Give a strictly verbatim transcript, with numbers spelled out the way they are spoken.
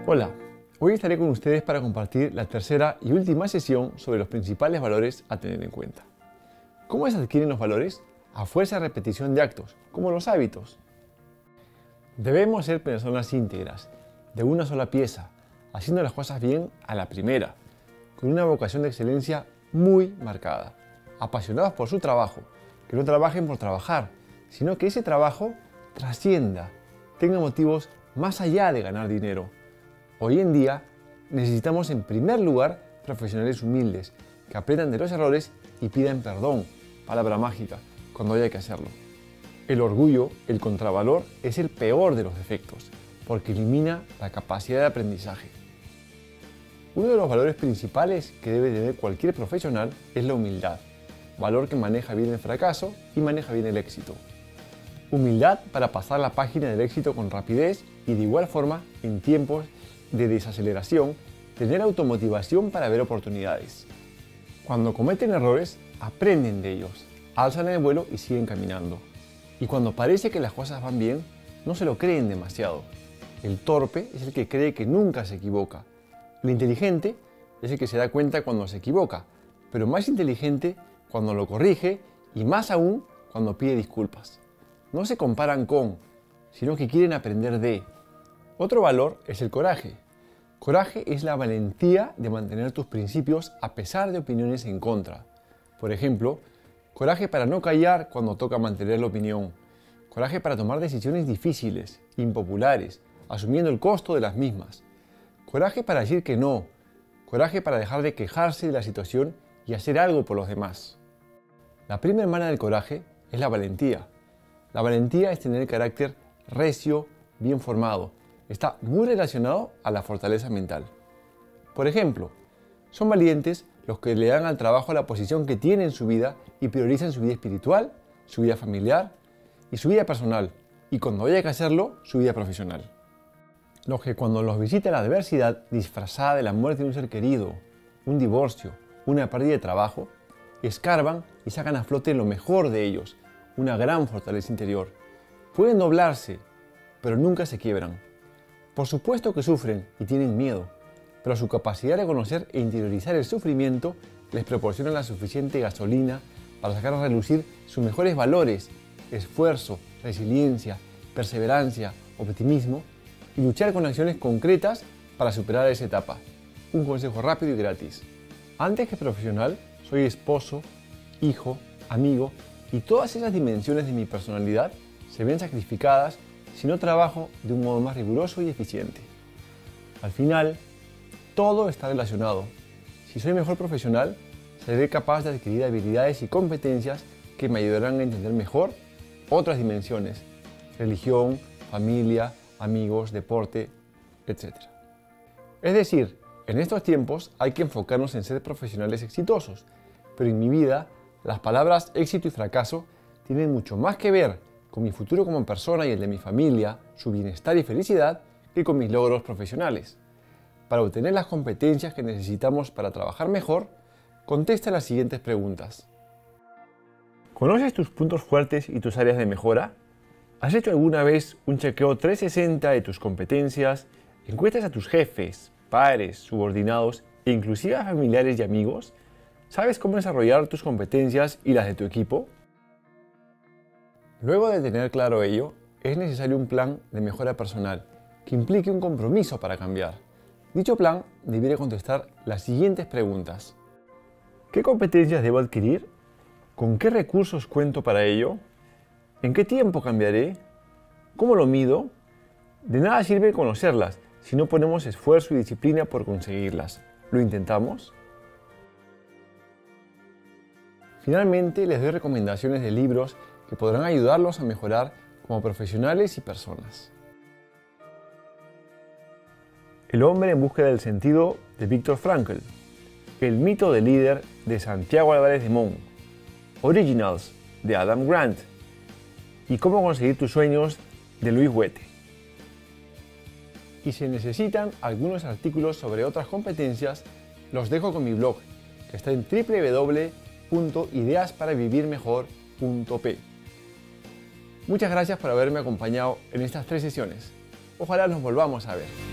Hola, hoy estaré con ustedes para compartir la tercera y última sesión sobre los principales valores a tener en cuenta. ¿Cómo se adquieren los valores? A fuerza de repetición de actos, como los hábitos. Debemos ser personas íntegras, de una sola pieza, haciendo las cosas bien a la primera, con una vocación de excelencia muy marcada, apasionados por su trabajo, que no trabajen por trabajar, sino que ese trabajo trascienda, tenga motivos más allá de ganar dinero. Hoy en día necesitamos en primer lugar profesionales humildes, que aprendan de los errores y pidan perdón, palabra mágica, cuando haya que hacerlo. El orgullo, el contravalor, es el peor de los defectos, porque elimina la capacidad de aprendizaje. Uno de los valores principales que debe tener cualquier profesional es la humildad, valor que maneja bien el fracaso y maneja bien el éxito. Humildad para pasar la página del éxito con rapidez y de igual forma, en tiempos de desaceleración, tener automotivación para ver oportunidades. Cuando cometen errores, aprenden de ellos, alzan el vuelo y siguen caminando. Y cuando parece que las cosas van bien, no se lo creen demasiado. El torpe es el que cree que nunca se equivoca. El inteligente es el que se da cuenta cuando se equivoca, pero más inteligente cuando lo corrige y más aún cuando pide disculpas. No se comparan con, sino que quieren aprender de. Otro valor es el coraje. Coraje es la valentía de mantener tus principios a pesar de opiniones en contra. Por ejemplo, coraje para no callar cuando toca mantener la opinión. Coraje para tomar decisiones difíciles, impopulares, asumiendo el costo de las mismas. Coraje para decir que no. Coraje para dejar de quejarse de la situación y hacer algo por los demás. La prima hermana del coraje es la valentía. La valentía es tener el carácter recio, bien formado. Está muy relacionado a la fortaleza mental. Por ejemplo, son valientes los que le dan al trabajo la posición que tiene en su vida y priorizan su vida espiritual, su vida familiar y su vida personal, y cuando haya que hacerlo, su vida profesional. Los que cuando los visita la adversidad disfrazada de la muerte de un ser querido, un divorcio, una pérdida de trabajo, escarban y sacan a flote lo mejor de ellos, una gran fortaleza interior. Pueden doblarse, pero nunca se quiebran. Por supuesto que sufren y tienen miedo, pero su capacidad de conocer e interiorizar el sufrimiento les proporciona la suficiente gasolina para sacar a relucir sus mejores valores, esfuerzo, resiliencia, perseverancia, optimismo y luchar con acciones concretas para superar esa etapa. Un consejo rápido y gratis. Antes que profesional, soy esposo, hijo, amigo y todas esas dimensiones de mi personalidad se ven sacrificadas si no trabajo de un modo más riguroso y eficiente. Al final, todo está relacionado. Si soy mejor profesional, seré capaz de adquirir habilidades y competencias que me ayudarán a entender mejor otras dimensiones: religión, familia, amigos, deporte, etcétera. Es decir, en estos tiempos hay que enfocarnos en ser profesionales exitosos, pero en mi vida, las palabras éxito y fracaso tienen mucho más que ver con mi futuro como persona y el de mi familia, su bienestar y felicidad, que con mis logros profesionales. Para obtener las competencias que necesitamos para trabajar mejor, contesta las siguientes preguntas. ¿Conoces tus puntos fuertes y tus áreas de mejora? ¿Has hecho alguna vez un chequeo trescientos sesenta de tus competencias? ¿Encuestas a tus jefes, pares, subordinados e inclusive a familiares y amigos? ¿Sabes cómo desarrollar tus competencias y las de tu equipo? Luego de tener claro ello, es necesario un plan de mejora personal que implique un compromiso para cambiar. Dicho plan debiera contestar las siguientes preguntas. ¿Qué competencias debo adquirir? ¿Con qué recursos cuento para ello? ¿En qué tiempo cambiaré? ¿Cómo lo mido? De nada sirve conocerlas si no ponemos esfuerzo y disciplina por conseguirlas. ¿Lo intentamos? Finalmente, les doy recomendaciones de libros que podrán ayudarlos a mejorar como profesionales y personas. El hombre en búsqueda del sentido, de Viktor Frankl. El mito del líder, de Santiago Álvarez de Mon. Originals, de Adam Grant. Y Cómo conseguir tus sueños, de Luis Huete. Y si necesitan algunos artículos sobre otras competencias, los dejo con mi blog, que está en w w w punto ideas para vivir mejor punto p. Muchas gracias por haberme acompañado en estas tres sesiones. Ojalá nos volvamos a ver.